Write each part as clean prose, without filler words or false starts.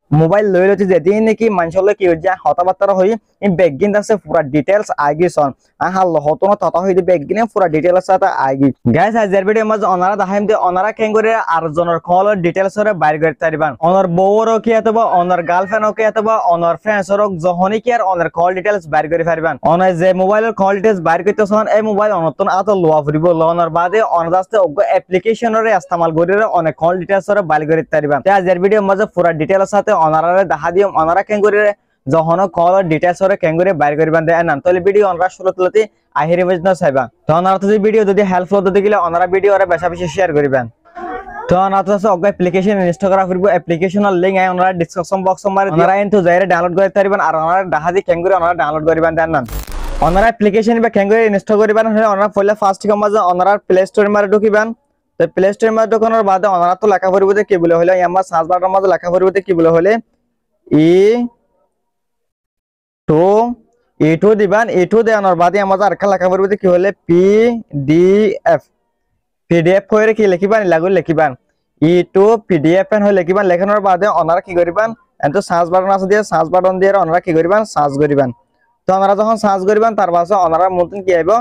Mobile লই লইতে যেদিন নাকি মানুষলে কি হয়ে যায় হতাবার্তা হই বেগিন আছে পুরা ডিটেলস আগে সন হাল হতন তত হই বেগিনে পুরা ডিটেলস সাথে আগে গাইস আজের ভিডিও মাঝে অনারা দেখাইম দে অনারা কেন করে আর জনের কল ডিটেলস রে বাইর করতে পারবেন অনার বউরও কি অথবা অনার গার্লফ্রেন্ডও কি অথবা অনার ফ্রেন্ডসরও যখনই কি আর অনার কল ডিটেলস বাইর করে পারবেন অনার যে মোবাইলের কল ডিটেলস বাইর করতেছন এই মোবাইল অনতন আত লোয়া ফুরিব লওয়ার বাদে অনাদাস্তে অজ্ঞ অ্যাপ্লিকেশনরে ইস্তেমাল করিরে অনেক কল ডিটেলস রে বাইর করতে পারবেন আজের ভিডিও মাঝে পুরা ডিটেলস সাথে অনারারে দেখা দিও অনারা কেন করে যখন কল ডিটেলস রে কেন করে বাইর করবেন দেন না তাহলে ভিডিও অনরা শুরু তুলতে আহিরে বুঝনা চাইবা তো অনারা যদি ভিডিও যদি হেল্পফুল হতে গেলে অনারা ভিডিও রে বেশি বেশি শেয়ার করবেন তো অনারা তো অজ্ঞ অ্যাপ্লিকেশন ইনস্টল করা করব অ্যাপ্লিকেশনের লিংক আই অনারা ডেসক্রিপশন বক্স মারে অনারা ইনটু যাইরে ডাউনলোড করতে পারবেন আর অনারা দেখা দি কেন করে অনারা ডাউনলোড করবেন দেন না অনারা অ্যাপ্লিকেশন বা কেন করে ইনস্টল করবেন হলে অনারা পহলে ফার্স্ট কম মাঝে অনারা প্লে স্টোর মারে ঢুকিবেন তো প্লে স্টোর মারে ঢোকানোর বাদে অনারা তো লেখা পড়বে কি বলে হলো আমার সার্চ বাটনের মাঝে লেখা পড়বে কি বলে হলে E2 দিবেন E2 দেওয়ার বাদে আমাদের আরেকটা লেখা পড়বে কি হলে পিডিএফ করে কি লিখিবেন লাগু লিখিবেন E2 পিডিএফ এন হয়ে লিখিবেন লেখানোর বাদে অনারা কি করিবেন এত সার্চ বাটন আছে দিয়ে সার্চ বাটন দিয়ে অনারা কি করিবেন সার্চ করিবেন তো অনারা যখন সার্চ করিবেন তার পাশে অনারা মতন কি আইব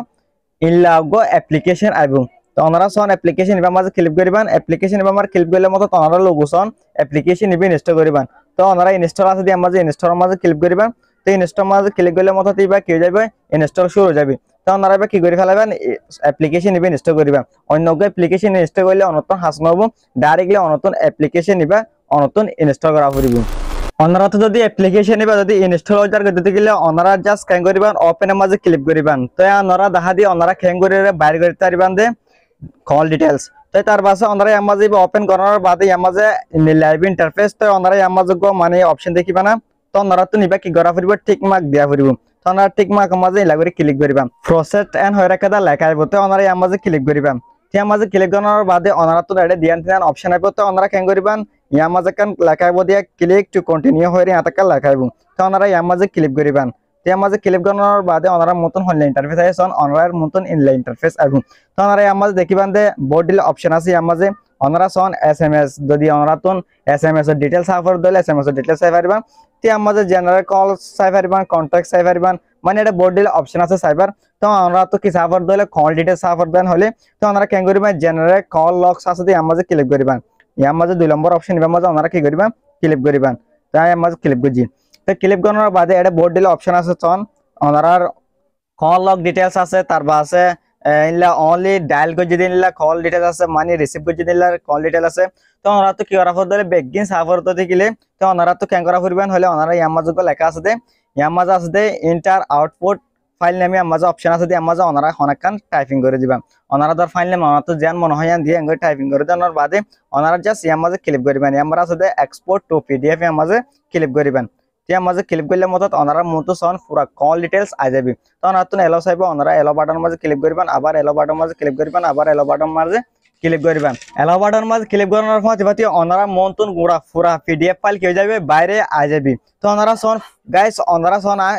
ইনলাগো অ্যাপ্লিকেশন আইব তো অনারা সন অ্যাপ্লিকেশন ইবা মাঝে ক্লিক করিবেন অ্যাপ্লিকেশন ইবা মার ক্লিক করলে মতো অনারা লোগো সন অ্যাপ্লিকেশন ইবে ইনস্টল করিবেন তো অনারা ইনস্টল আছে দিয়ে মাঝে ইনস্টল মাঝে ক্লিক করিবেন তো ইনস্টল মাঝে ক্লিক করলে মতো ইবা কি হয়ে যাবে ইনস্টল শুরু হয়ে যাবে তো অনারা কি করে ফেলাবেন অ্যাপ্লিকেশন ইবে ইনস্টল করিবেন অন্য অ্যাপ্লিকেশন ইনস্টল করলে অনতন হাসন হবো ডাইরেক্টলি অনতন অ্যাপ্লিকেশন ইবা অনতন ইনস্টল করা পড়িব অনারা তো যদি অ্যাপ্লিকেশন ইবা যদি ইনস্টল হয়ে যার করতে গেলে অনারা জাস্ট কেন করিবেন ওপেন মাঝে ক্লিক করিবেন তো অনারা দেখা দিয়ে অনারা কেন করে বাইরে করতে পারবেন দে কল ডিটেলস তো তার পাশে অনারা আমাজে ওপেন করার বাদে আমাজে লাইভ ইন্টারফেস তো অনারা আমাজে মানে অপশন দেখিবা না তো অনারা তো নিবা কি করা পড়িব টিক মার্ক দেয়া পড়িব তো অনারা টিক মার্ক মাঝে লাগরে ক্লিক করিবা প্রসেস এন্ড হয়ে রাখা দা লেখা আইব তো অনারা আমাজে ক্লিক করিবা তো আমাজে ক্লিক করার বাদে অনারা তো এটা দিয়ান দিয়ান অপশন আইব তো অনারা কেন করিবান আমাজে কান লেখা আইব দিয়া ক্লিক টু কন্টিনিউ হয়ে আটাকা লেখা আইব তো অনারা আমাজে ক্লিক করিবান তো আমাজে ক্লিক করার বাদে অনারা মতন অনলাইন ইন্টারফেস আইছন অনারার মতন ইনলাইন ইন্টারফেস আইব তো অনারা আমাজে দেখিবান দে বডিল অপশন আছে আমাজে অনারা সন এসএমএস যদি অনারা তুন এসএমএস এর ডিটেইলস সাফার দলে এসএমএস এর ডিটেইলস সাই পারিবান তে আমাজে জেনারেল কল সাই পারিবান কন্টাক্ট সাই পারিবান মানে এটা বডিল অপশন আছে সাইবার তো অনারা তো কি সাফার দলে কল ডিটেইলস সাফার দেন হলে তো অনারা কেন করিবান জেনারেল কল লগস আছে দি আমাজে ক্লিক করিবান আমাজে 2 নম্বর অপশন ইবা মাঝে অনারা কি করিবান ক্লিক করিবান তাই আমাজে ক্লিক করজি তো ক্লিক করার বাদে এটা বডিল অপশন আছে চন অনারার কল লগ ডিটেইলস আছে তার বাসে ইনলা অনলি ডায়াল করে যদি ইনলা কল ডিটেইলস আছে মানে রিসিভ করে যদি ইনলা কল ডিটেইল আছে তো ওনারা তো কি করা ফদলে বেগিন সাফার তো দেখিলে তো ওনারা তো কেন করা করবেন হলে ওনারা ইয়ামাজে লেখা আছে দে ইয়ামাজে আছে দে ইন্টার আউটপুট ফাইল নামে আমাজে অপশন আছে দে আমাজে ওনারা হনাকান টাইপিং করে দিবেন ওনারা দর ফাইল নাম ওনারা তো জান মনে হয় দিয়ে এঙ্গ টাইপিং করে দেওয়ার বাদে ওনারা জাস্ট ইয়ামাজে ক্লিক করিবেন ইয়ামার আছে দে এক্সপোর্ট টু পিডিএফ আমাজে ক্লিক করিবেন মাঝে ক্লিক করলে মত ওনারা মতো সন পুরা কল ডিটেইলস আই যাবে তো ওনারা তো এলো চাইব ওনারা এলো বাটন মাঝে ক্লিক করিবেন আবার এলো বাটন মাঝে ক্লিক করিবেন আবার এলো বাটন মাঝে ক্লিক করিবেন এলো বাটন মাঝে ক্লিক করার ফাতি ওনারা মন্তন গুড়া পুরা পিডিএফ ফাইল কি যাবে বাইরে আই যাবে তো ওনারা সন গাইস ওনারা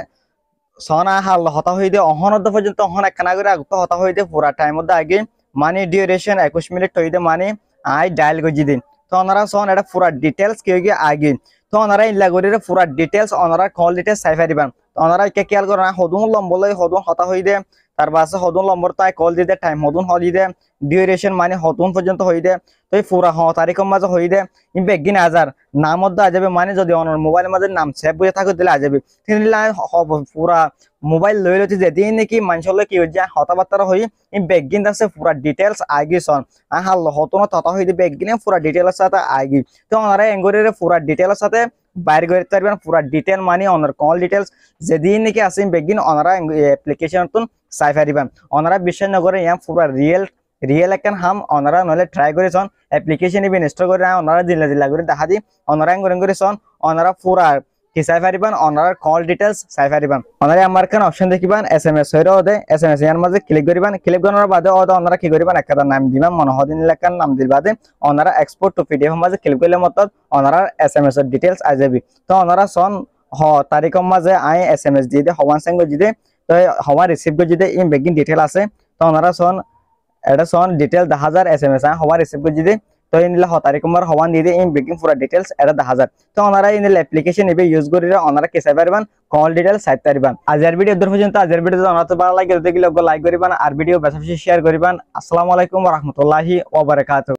সনা হাল হতা হই দে অহনদ পর্যন্ত অহন একখানা করে আগত হতা হই দে পুরা টাইম মধ্যে আগে মানে ডিউরেশন 21 মিনিট হই দে মানে আই ডায়াল গজি দিন তো ওনারা সন এটা পুরা ডিটেইলস কি হই আগে তো ওনারা ইনলা করে পুরা ডিটেইলস ওনারা কল ডিটেইলস সাইফাই দিবেন তো ওনারা কে খেয়াল করে না হদুন লম্বলই হদুন হতা হই দে তার বাসে হদুন লম্বর তাই কল দিতে টাইম হদুন হলি দে ডিউরেশন মানে হদুন পর্যন্ত হই দে তো এই পুরা তারিখের মাঝে হই দে ইন বেগিন হাজার নাম মধ্যে আ যাবে মানে যদি অনর মোবাইলের মাঝে নাম সেভ হয়ে থাকে দিলে আ যাবে পুরা মোবাইল লই লইতে যেদিন নাকি মানুষলে কি হয়ে যায় হতাবার্তা হই ইন বেগিন আছে পুরা ডিটেইলস আগে সন হাল হতন ততা হই দে বেগিনে পুরা ডিটেইলস সাথে আগে তো ওনারা এঙ্গরের পুরা ডিটেইলস সাথে বাইরে করতে পারবেন পুরা ডিটেইল মানে অনার কল ডিটেইলস যেদিন নাকি আসেন বেগিন ওনারা অ্যাপ্লিকেশন তুন সাই পারিবেন ওনারা বিশ্বাস না করে ইয়া পুরা রিয়েল একখান হাম ওনারা নলে ট্রাই করেছন অ্যাপ্লিকেশন ইভেন ইনস্টল করে ওনারা দিলা করে দেখা দি ওনারা করেছন ওনারা পুরা কি সাই পারিবেন ওনার কল ডিটেইলস সাই পারিবেন ওনারা আমার কান অপশন দেখিবেন এসএমএস হইরা ওদে এসএমএস এর মাঝে ক্লিক করিবেন ক্লিক করার বাদে ওনারা কি করিবেন একটা নাম দিবেন মনোহদিন লেখার নাম দিল বাদে ওনারা এক্সপোর্ট টু পিডিএফ মাঝে ক্লিক করলে মত ওনারা এসএমএস এর ডিটেইলস আই যাবে তো ওনারা সন তারিখের মাঝে আই এসএমএস দিয়ে দে হওয়ান সঙ্গে দিতে তো হওয়া রিসিভ করে দিতে ইন বেগিন ডিটেইল আছে তো ওনারা সন এটা সন ডিটেইল 10000 এসএমএস হওয়া রিসিভ করে দিতে তো ইনলা 7 তারিখ নম্বর হওয়ান দিয়ে ইন বেকিং পুরা ডিটেইলস এটা দেখা যায় তো ওনারা ইনলা অ্যাপ্লিকেশন এবে ইউজ করিরা ওনারা কে চাই পারবেন কল ডিটেইলস চাই পারবেন আজের ভিডিও দূর পর্যন্ত আজের ভিডিও যদি আপনাদের ভালো লাগে দেখলে লাইক করিবেন আর ভিডিও বেশি বেশি শেয়ার করিবেন আসসালামু আলাইকুম ওয়া রাহমাতুল্লাহি ওয়া বারাকাতুহু।